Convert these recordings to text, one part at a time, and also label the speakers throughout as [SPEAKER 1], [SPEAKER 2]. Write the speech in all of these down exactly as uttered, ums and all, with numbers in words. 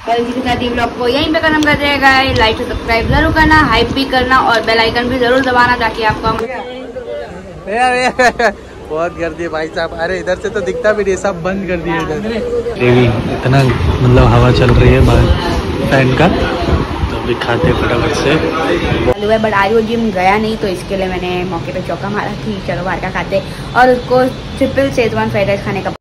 [SPEAKER 1] और इसी के साथ ये ब्लॉग को यहीं पे खत्म कर देगा। लाइक से सब्सक्राइब जरूर करना, हाइप भी करना और बेल आइकन भी जरूर दबाना ताकि आपको
[SPEAKER 2] बहुत कर दिए भाई साहब। अरे इधर से तो दिखता भी नहीं, सब बंद कर दिए इधर। इतना मतलब हवा चल रही है बाहर फैन का, तो अभी खाते फटाफट से।
[SPEAKER 1] बट आज वो जिम गया नहीं तो इसके लिए मैंने मौके पे चौका मारा कि चलो बाहर का खाते और उसको ट्रिपल शेजवान फ्राइड राइस खाने का।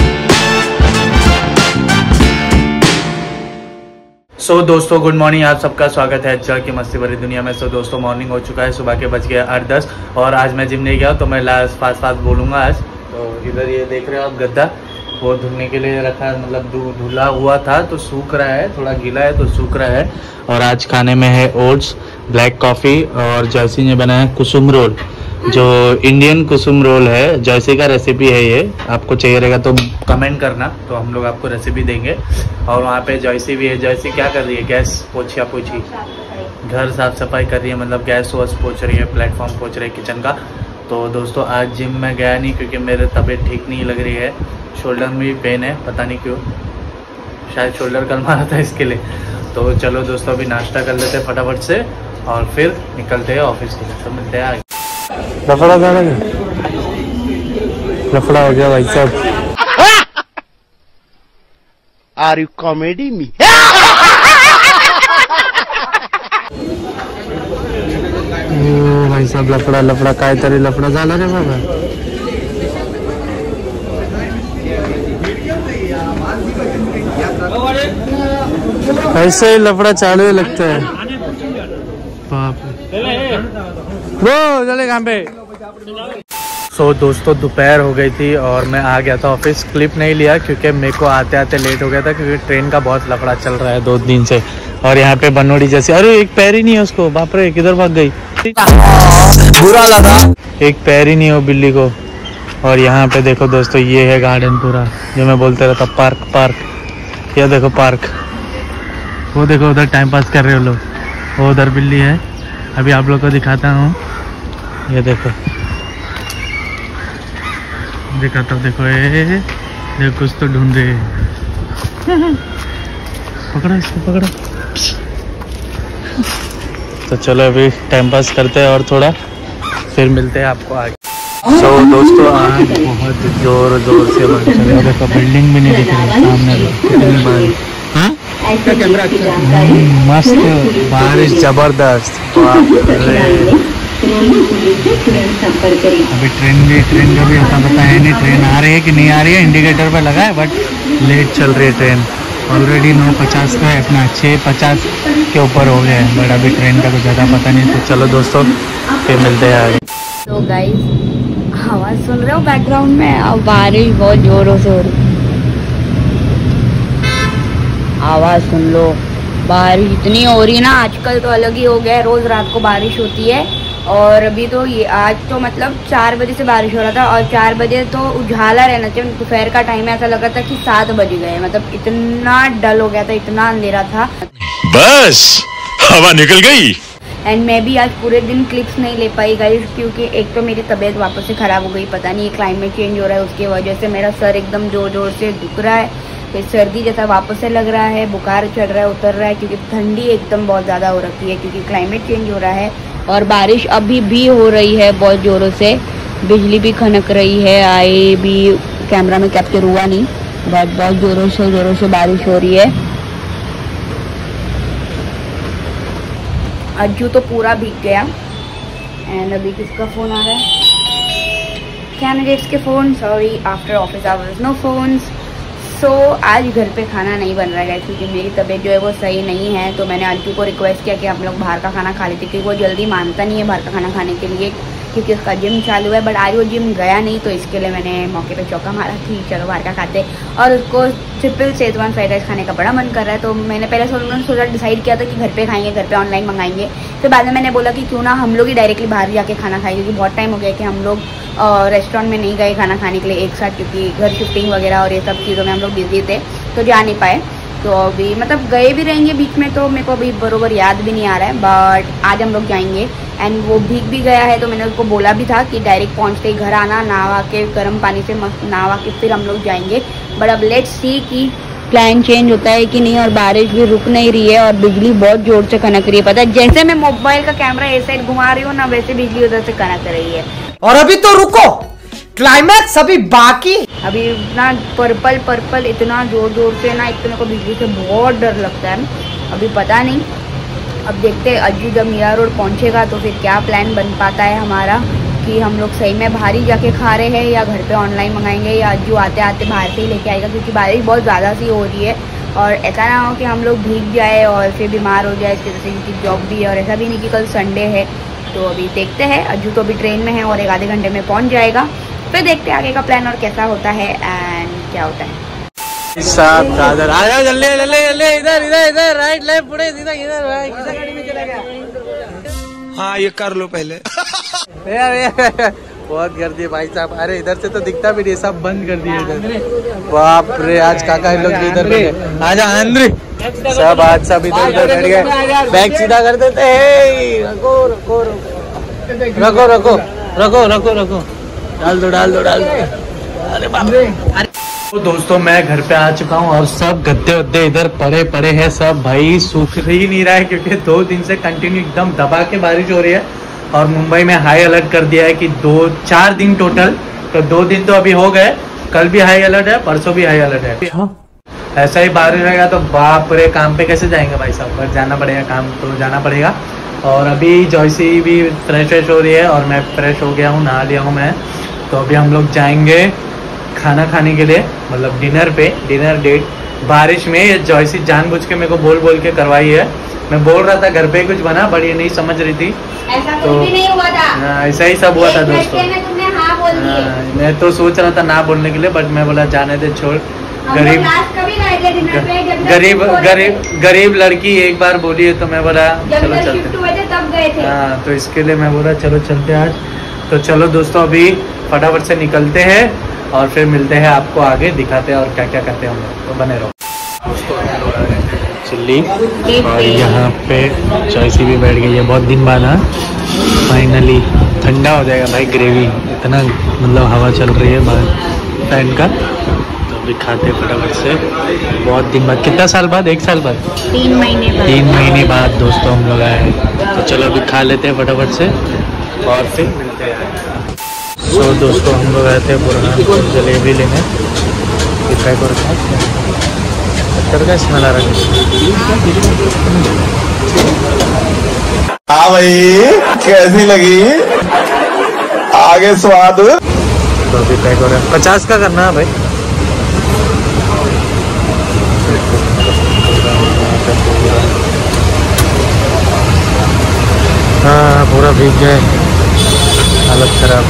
[SPEAKER 2] सो so, दोस्तों गुड मॉर्निंग, आप सबका स्वागत है अच्छा की मस्ती भरी दुनिया में। सो so, दोस्तों मॉर्निंग हो चुका है, सुबह के बज गए आठ दस और आज मैं जिम नहीं गया तो मैं लास्ट फास्ट फास्ट बोलूँगा आज। तो इधर ये देख रहे हो आप गद्दा, वो धुलने के लिए रखा है, मतलब धुला हुआ था तो सूख रहा है, थोड़ा गीला है तो सूख रहा है। और आज खाने में है ओट्स, ब्लैक कॉफ़ी और जैसी ने बनाया है कुसुम रोल, जो इंडियन कुसुम रोल है। जैसी का रेसिपी है ये, आपको चाहिए रहेगा तो कमेंट करना, तो हम लोग आपको रेसिपी देंगे। और वहाँ पे जैसी भी है, जैसी क्या कर रही है, गैस पोछिया पोछी, घर साफ सफाई कर रही है, मतलब गैस वैस पोछ रही है, प्लेटफॉर्म पोछ रही है किचन का। तो दोस्तों आज जिम में गया नहीं क्योंकि मेरे तबीयत ठीक नहीं लग रही है, शोल्डर में भी पेन है, पता नहीं क्यों, शायद शोल्डर कल मारा था इसके लिए। तो चलो दोस्तों अभी नाश्ता कर लेते हैं फटाफट से और फिर निकलते हैं ऑफिस के लिए। तो मिलते हैं आगे। लफड़ा था ना, लफड़ा हो गया भाई साहब।
[SPEAKER 3] Are you comedy me?
[SPEAKER 2] भाई साहब लफड़ा लफड़ा काय तरी लफड़ा झाला रे बाबा। ऐसे ही लफड़ा चालू लगता है। बाप रे चले काम पे। सो so, दोस्तों दोपहर हो गई थी और मैं आ गया था ऑफिस। क्लिप नहीं लिया क्योंकि मेरे को आते आते लेट हो गया था क्योंकि ट्रेन का बहुत लफड़ा चल रहा है दो दिन से। और यहाँ पे बनोड़ी जैसी, अरे एक पैर ही नहीं है उसको, बाप रे किधर भाग गई, बुरा लगा, एक पैर ही नहीं हो बिल्ली को। और यहाँ पे देखो दोस्तों ये है गार्डन पूरा, जो मैं बोलते रहता पार्क पार्क। ये देखो पार्क, वो देखो उधर टाइम पास कर रहे हो लोग, वो उधर बिल्ली है। अभी आप लोग को दिखाता हूँ, ये देखो दिखाता हूँ, देखो ये देखो कुछ तो ढूंढ रहे हैं। पकड़ो इसको, पकड़ो। तो चलो अभी टाइम पास करते हैं और थोड़ा फिर मिलते हैं आपको आगे। सो so, दोस्तों आज बहुत जोर जोर से बन रही है, देखो बिल्डिंग भी नहीं दिख रही सामने, कितनी बारिश। हाँ मस्त बारिश जबरदस्त। अभी ट्रेन भी ट्रेन का भी ऐसा पता है नहीं, ट्रेन आ रही है कि नहीं आ रही है, इंडिकेटर पे लगा है बट लेट चल रही है ट्रेन। ऑलरेडी नौ पचास का है, अपना छः पचास के ऊपर हो गया है, बट अभी ट्रेन का कुछ ज़्यादा पता नहीं। तो चलो दोस्तों फिर मिलते हैं आगे।
[SPEAKER 1] तो गाइस आवाज़ सुन रहे हो बैकग्राउंड में, अब बारिश बहुत जोरों से हो रही, आवाज़ सुन लो। बारिश इतनी हो रही है ना आजकल, तो अलग ही हो गया है, रोज़ रात को बारिश होती है। और अभी तो ये आज तो मतलब चार बजे से बारिश हो रहा था और चार बजे तो उजाला रहना चाहिए, दोपहर का टाइम ऐसा लगा था कि सात बज गए, मतलब इतना डल हो गया था, इतना अंधेरा था,
[SPEAKER 3] बस हवा निकल गई।
[SPEAKER 1] एंड मैं भी आज पूरे दिन क्लिप्स नहीं ले पाई गाइस, क्योंकि एक तो मेरी तबीयत वापस से ख़राब हो गई, पता नहीं क्लाइमेट चेंज हो रहा है उसकी वजह से मेरा सर एकदम जोर जोर से दुख रहा है, फिर सर्दी जैसा वापस से लग रहा है, बुखार चढ़ रहा है, उतर रहा है, क्योंकि ठंडी एकदम बहुत ज़्यादा हो रखी है क्योंकि क्लाइमेट चेंज हो रहा है। और बारिश अभी भी हो रही है बहुत ज़ोरों से, बिजली भी खनक रही है, आए भी कैमरा में कैप्चर हुआ नहीं, बट बहुत ज़ोरों से ज़ोरों से बारिश हो रही है। अज्जू तो पूरा भीग गया। एंड अभी किसका फ़ोन आ रहा है, कैंडिडेट्स के phone, sorry after office hours no phones. So so, आज घर पे खाना नहीं बन रहा है क्योंकि मेरी तबीयत जो है वो सही नहीं है। तो मैंने अज्जू को रिक्वेस्ट किया कि हम लोग बाहर का खाना खा लेते, क्योंकि वो जल्दी मानता नहीं है बाहर का खाना खाने के लिए क्योंकि उसका जिम चालू है। बट आज वो जिम गया नहीं तो इसके लिए मैंने मौके पे चौका मारा कि चलो बाहर का खाते और उसको ट्रिपल शेजवान फ्राइड राइस खाने का बड़ा मन कर रहा है। तो मैंने पहले सोचा सोचा डिसाइड किया था कि घर पे खाएंगे, घर पे ऑनलाइन मंगाएंगे। फिर बाद में मैंने बोला कि क्यों ना हम लोग ही डायरेक्टली बाहर जाके खाना खाएं, क्योंकि बहुत टाइम हो गया कि हम लोग रेस्टोरेंट में नहीं गए खाना खाने के लिए एक साथ, क्योंकि घर शिफ्टिंग वगैरह और ये सब चीज़ों में हम लोग बिजी थे तो जा नहीं पाए। तो अभी मतलब गए भी रहेंगे बीच में, तो मेरे को अभी बरोबर याद भी नहीं आ रहा है, बट आज हम लोग जाएंगे। एंड वो भीग भी गया है तो मैंने उसको बोला भी था कि डायरेक्ट पहुंचते ही घर आना, नहा के गर्म पानी से मस्त नहा के फिर हम लोग जाएंगे। बट अब लेट्स सी कि प्लान चेंज होता है कि नहीं। और बारिश भी रुक नहीं रही है और बिजली बहुत जोर से कनक रही है। पता है, जैसे मैं मोबाइल का कैमरा इस साइड घुमा रही हूँ ना, वैसे बिजली उधर से कनक रही है।
[SPEAKER 4] और अभी तो रुको, क्लाइमैक्स अभी बाकी।
[SPEAKER 1] अभी ना पर्पल पर्पल इतना जोर जोर से ना, इतने को बिजली से बहुत डर लगता है। अभी पता नहीं, अब देखते हैं अज्जू जब मीरा रोड पहुंचेगा तो फिर क्या प्लान बन पाता है हमारा, कि हम लोग सही में बाहर ही जाके खा रहे हैं या घर पे ऑनलाइन मंगाएंगे, या अज्जू आते आते बाहर से ही लेके आएगा, क्योंकि बारिश बहुत ज़्यादा सी हो रही है। और ऐसा ना हो कि हम लोग भीग जाए और फिर बीमार हो जाए इसकी वजह से, क्योंकि जॉब भी है। और ऐसा भी नहीं कि कल संडे है। तो अभी देखते हैं, अज्जू तो अभी ट्रेन में है और एक आधे घंटे में पहुँच जाएगा। फिर देखते हैं आगे का प्लान और कैसा होता है एंड क्या होता है।
[SPEAKER 2] साहब दादर आ जाओ, जल्दी जल्दी जल्दी, इधर इधर इधर, राइट लेफ्ट पुढे सीधा इधर भाई। किसा गाड़ी में चला गया?
[SPEAKER 4] हाँ ये कर लो पहले।
[SPEAKER 2] बहुत गर्दी है भाई साहब। अरे इधर से तो दिखता भी नहीं, सब बंद कर दिए इधर। बाप रे, आज काका इन लोग इधर बैठे। आजा आंद्रे, सब आज सब इधर इधर बैठ गए। बैग सीधा कर देते हैं। रखो रखो रखो रखो रखो रखो रखो, डाल दो डाल दो डाल दो। अरे बाप रे। तो दोस्तों मैं घर पे आ चुका हूँ और सब गद्दे वद्दे इधर पड़े पड़े हैं सब भाई, सूख ही नहीं रहा है क्योंकि दो दिन से कंटिन्यू एकदम दबा के बारिश हो रही है। और मुंबई में हाई अलर्ट कर दिया है कि दो चार दिन टोटल, तो दो दिन तो अभी हो गए, कल भी हाई अलर्ट है, परसों भी हाई अलर्ट है। हाँ। ऐसा ही बारिश रहेगा तो बाप रे, काम पे कैसे जाएंगे भाई साहब, बस जाना पड़ेगा, काम तो जाना पड़ेगा। और अभी जॉयसी भी फ्रेश फ्रेश हो रही है और मैं फ्रेश हो गया हूँ, नहा लिया हूँ मैं। तो अभी हम लोग जाएंगे खाना खाने के लिए, मतलब डिनर पे, डिनर डेट बारिश में। ये जॉयसी जानबूझ के मेरे को बोल बोल के करवाई है। मैं बोल रहा था घर पे कुछ बना, बट ये नहीं समझ रही थी।
[SPEAKER 1] ऐसा
[SPEAKER 2] तो
[SPEAKER 1] कुछ भी नहीं हुआ था,
[SPEAKER 2] ऐसा ही सब हुआ था दोस्तों।
[SPEAKER 1] तुमने हाँ बोल दिए।
[SPEAKER 2] मैं तो सोच रहा था ना बोलने के लिए, बट मैं बोला जाने दे, छोड़। गरीब गरीब गरीब गरीब लड़की एक बार बोली है तो मैं बोला चलो चलते
[SPEAKER 1] हुए थे तब गए थे।
[SPEAKER 2] हाँ, तो इसके लिए मैं बोला चलो चलते आज। तो चलो दोस्तों अभी फटाफट से निकलते हैं और फिर मिलते हैं आपको, आगे दिखाते हैं और क्या क्या करते हैं हम लोग। तो बने रहो। चिल्ली और यहाँ पे जॉयसी भी बैठ गई है बहुत दिन बाद। हाँ फाइनली ठंडा हो जाएगा भाई ग्रेवी, इतना मतलब हवा चल रही है बाहर फैन का। तो अभी खाते फटाफट से, बहुत दिन बाद, कितना साल बाद, एक साल बाद,
[SPEAKER 1] तीन महीने बाद
[SPEAKER 2] तीन महीने बाद दोस्तों हम लोग आए हैं। तो चलो अभी खा लेते हैं फटाफट से और फिर मिलते हैं। तो दोस्तों हम लोग आए थे पुराना जलेबी लेने, ट्राई कर का स्मेल आ रहा है।
[SPEAKER 5] हाँ भाई कैसी लगी आगे स्वाद?
[SPEAKER 2] तो अभी पैक हो रहा है, पचास का करना है भाई। हाँ पूरा भीग गए, हालत खराब।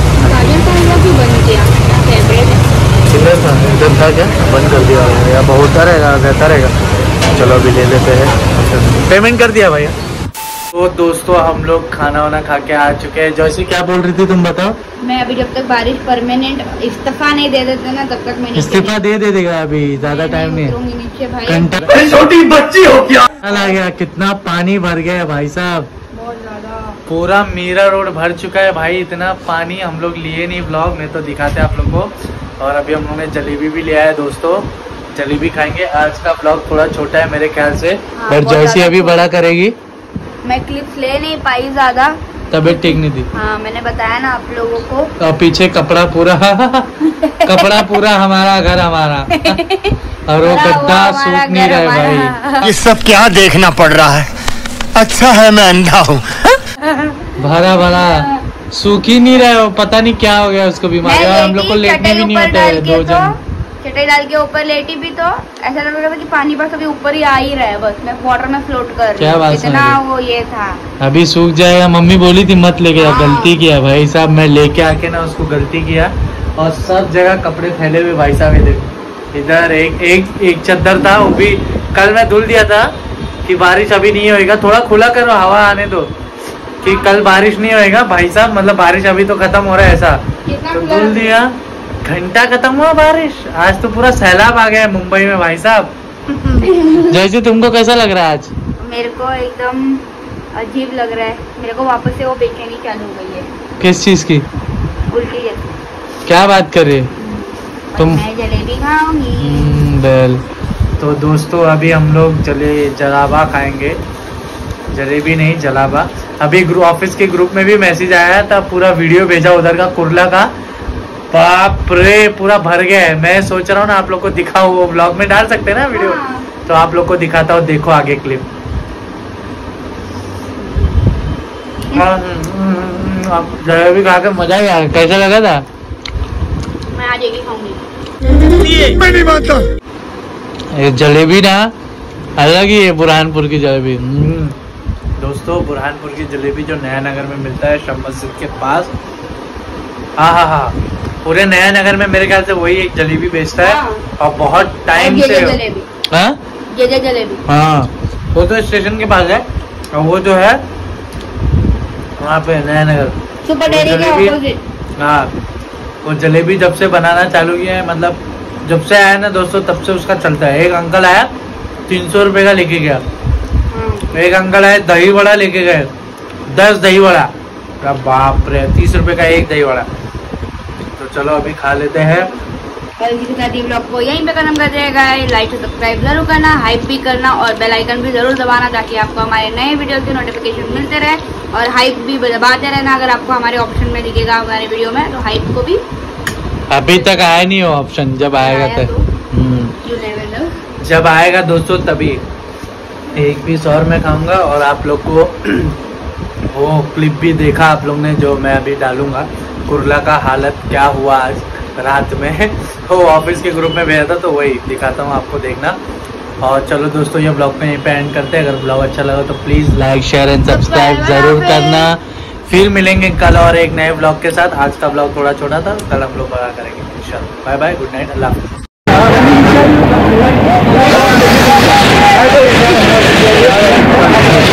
[SPEAKER 1] बंद किया
[SPEAKER 2] चिल्लर था, इधर था क्या, बंद कर दिया या बहुत रहेगा, रहता रहेगा। चलो अभी ले लेते हैं, पेमेंट कर दिया भैया। तो दोस्तों हम लोग खाना वाना खा के आ चुके हैं। जैसे क्या बोल रही थी तुम बताओ?
[SPEAKER 1] मैं अभी जब तक बारिश परमानेंट इस्तीफा नहीं दे देते ना तब तक मैं
[SPEAKER 2] इस्तीफा दे दे देगा, अभी ज्यादा टाइम नहीं,
[SPEAKER 1] नीचे भाई।
[SPEAKER 2] घंटा
[SPEAKER 5] छोटी बच्ची हो क्या?
[SPEAKER 2] आ गया, कितना पानी भर गया है भाई साहब,
[SPEAKER 1] बहुत ज्यादा।
[SPEAKER 2] पूरा मीरा रोड भर चुका है भाई। इतना पानी हम लोग लिए नहीं ब्लॉग में, तो दिखाते हैं आप लोग को। और अभी हम लोगों ने जलेबी भी लिया है दोस्तों, जलेबी खाएंगे। आज का ब्लॉग थोड़ा छोटा है मेरे ख्याल से,
[SPEAKER 1] हाँ,
[SPEAKER 2] पर जैसी अभी बड़ा करेगी।
[SPEAKER 1] मैं क्लिप्स ले नहीं पाई ज्यादा,
[SPEAKER 2] तबीयत ठीक नहीं थी।
[SPEAKER 1] हाँ मैंने बताया ना आप लोगों को।
[SPEAKER 2] और पीछे कपड़ा पूरा कपड़ा पूरा हमारा घर हमारा और वो गद्दा सूख नहीं रहा है भाई।
[SPEAKER 3] ये सब क्या देखना पड़ रहा है? अच्छा है मैं अंधा हूँ।
[SPEAKER 2] भरा भरा सूख ही नहीं रहा है, पता नहीं क्या हो गया उसको, बीमारी। हम लोग को लेटने भी नहीं होता है दो जन,
[SPEAKER 1] चटाई डाल के ऊपर लेटी भी तो ऐसा लग रहा था कि पानी बस अभी ऊपर ही आ ही रहा है, बस मैं वाटर में फ्लोट कर रही हूँ, इतना वो ये था।
[SPEAKER 2] अभी सूख जाएगा। मम्मी बोली थी मत लेके,
[SPEAKER 1] हाँ।
[SPEAKER 2] गलती किया भाई साहब, मैं लेके आके ना उसको गलती किया। और सब जगह कपड़े फैले हुए भाई साहब, ये देखो इधर एक एक एक चद्दर था, वो भी कल मैं धुल दिया था कि बारिश अभी नहीं होएगा, थोड़ा खुला करो हवा आने दो, कि कल बारिश नहीं होएगा भाई साहब, मतलब बारिश अभी तो खत्म हो रहा है ऐसा, तो धुल दिया, घंटा खत्म हुआ बारिश। आज तो पूरा सैलाब आ गया है मुंबई में भाई साहब। जैसे तुमको कैसा लग रहा है आज?
[SPEAKER 1] मेरे को एकदम अजीब लग रहा है, मेरे को वापस से वो बेचैनी चालू हो गई है।
[SPEAKER 2] किस चीज की?
[SPEAKER 1] उल्टी जैसी।
[SPEAKER 2] क्या बात कर रही है तुम?
[SPEAKER 1] मैं जलेबी खाऊंगी।
[SPEAKER 2] बेल तो दोस्तों अभी हम लोग जले जलावा खाएंगे, जलेबी नहीं जलावा। अभी ग्रुप ऑफिस के ग्रुप में भी मैसेज आया था, पूरा वीडियो भेजा उधर का कुरला का, बाप रे पूरा भर गया है। मैं सोच रहा हूँ ना आप लोग को दिखाऊं, वो ब्लॉग में डाल सकते हैं ना वीडियो, तो आप लोग को दिखाता हूँ, देखो आगे क्लिप। जलेबी खा के मजा ही आया, कैसा लगा था?
[SPEAKER 1] मैं आज एक ही खाऊंगी।
[SPEAKER 3] मैं नहीं मानता।
[SPEAKER 2] ये जलेबी ना अलग ही है, बुरहानपुर की जलेबी। दोस्तों बुरहानपुर की जलेबी जो नया नगर में मिलता है शब मस्जिद के पास, हाँ हाँ हाँ, पूरे नया नगर में मेरे ख्याल से वही एक जलेबी बेचता है।
[SPEAKER 1] हाँ।
[SPEAKER 2] और बहुत टाइम
[SPEAKER 1] ये
[SPEAKER 2] से
[SPEAKER 1] जलेबी,
[SPEAKER 2] हाँ
[SPEAKER 1] ये ये जलेबी,
[SPEAKER 2] हाँ, वो तो स्टेशन के पास है, और वो जो है वहाँ पे नया नगर
[SPEAKER 1] सुपर डेयरी के ऑपोजिट।
[SPEAKER 2] हाँ, वो जलेबी जब से बनाना चालू किया है, मतलब जब से आया ना दोस्तों तब से उसका चलता है। एक अंकल आया तीन सौ रुपये का लेके गया, एक अंकल आए दही वड़ा लेके गए, दस दही वड़ा, बाप रे तीस रुपए का एक दही वड़ा। तो चलो अभी खा लेते हैं।
[SPEAKER 1] और इसी के साथ ये ब्लॉग को यहीं पे खत्म कर देगा। लाइक और सब्सक्राइब जरूर करना, हाइप भी करना और बेल आइकन भी जरूर दबाना, ताकि आपको हमारे नए वीडियोस के नोटिफिकेशन मिलते रहे। और हाइप भी दबाते रहना, अगर आपको हमारे ऑप्शन में दिखेगा हमारे वीडियो में, तो हाइप को भी
[SPEAKER 2] अभी तक आया नहीं हो ऑप्शन, जब आएगा
[SPEAKER 1] आया
[SPEAKER 2] तो
[SPEAKER 1] you never know।
[SPEAKER 2] जब आएगा दोस्तों तभी एक पीस और मैं खाऊंगा। और आप लोग को वो क्लिप भी देखा आप लोग ने जो मैं अभी डालूंगा, कुरला का हालत क्या हुआ आज रात में, वो ऑफिस के ग्रुप में भेजा था, तो वही दिखाता हूँ आपको, देखना। और चलो दोस्तों ये ब्लॉग पे यहीं पे एंड करते हैं। अगर ब्लॉग अच्छा लगा तो please like share and subscribe जरूर करना। फिर मिलेंगे कल और एक नए ब्लॉग के साथ। आज का ब्लॉग थोड़ा छोटा था, कल हम लोग बड़ा करेंगे इंशाल्लाह। बाय बाय, गुड नाइट, अल्लाह हाफिज़।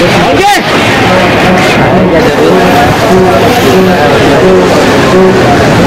[SPEAKER 3] Okay.